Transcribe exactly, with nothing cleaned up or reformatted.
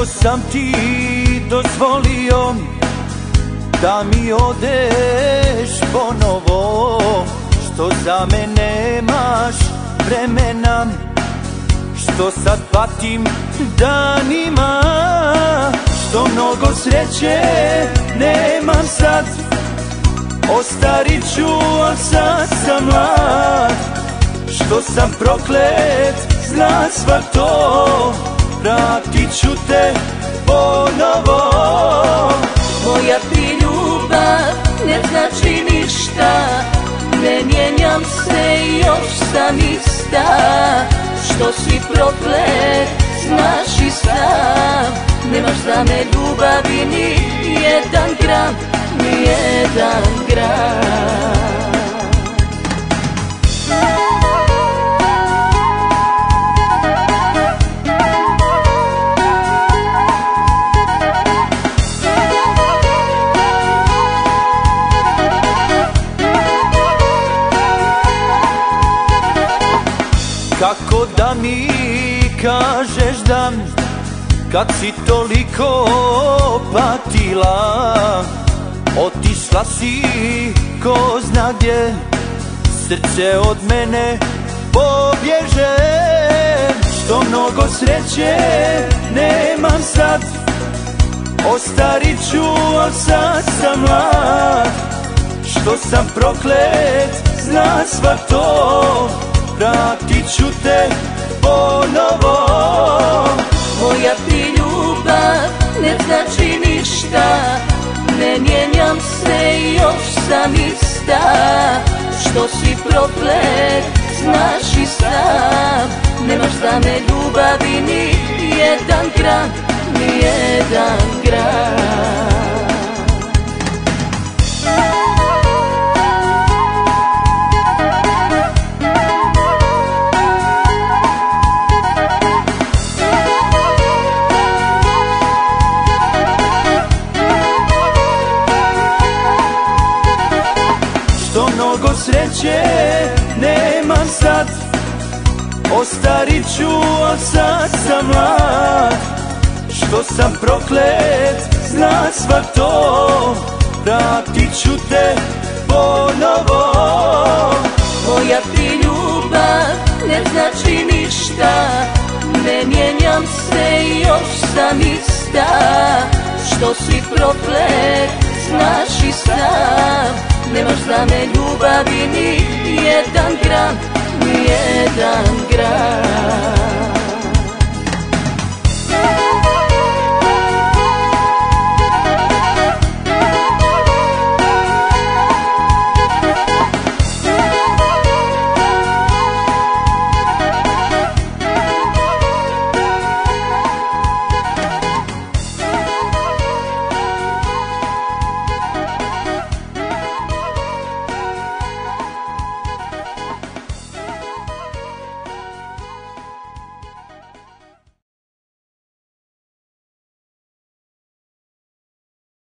Kako sam ti dozvolio da mi odeš ponovo, što za mene nemaš vremena, što sad patim danima, što mnogo sreće nemam sad. Ostarit ću, a sad sam mlad, što sam proklet, zna svak to. Vratit ću te ponovo. Moja ti ljubav ne znači ništa, ne mijenjam se, još sam ista. Što si proklet, znaš i sam, nemaš za me ljubavi ni jedan gram, ni jedan gram. Kako da mi kažeš da, kad si toliko patila, otišla si ko zna gdje, srce od mene pobježe. Što mnogo sreće nemam sad, ostarit ću, a sad sam mlad. Što sam proklet, zna svak to. Vratit ću te ponovo. Moja ti ljubav ne znači ništa, ne mijenjam se, još sam ista. Što si proklet, znaš i sam, nemaš za me ljubavi ni jedan gram, ni jedan gram. Što mnogo sreće nemam sad, ostarit ću, a sad sam mlad. Što sam proklet, zna svak to. Vratit ću te ponovo. Moja ti ljubav ne znači ništa, ne mijenjam se, još sam ista. Što si proklet, znaš i sam, nemaš za me ljubavi ni jedan gram, ni jedan gram.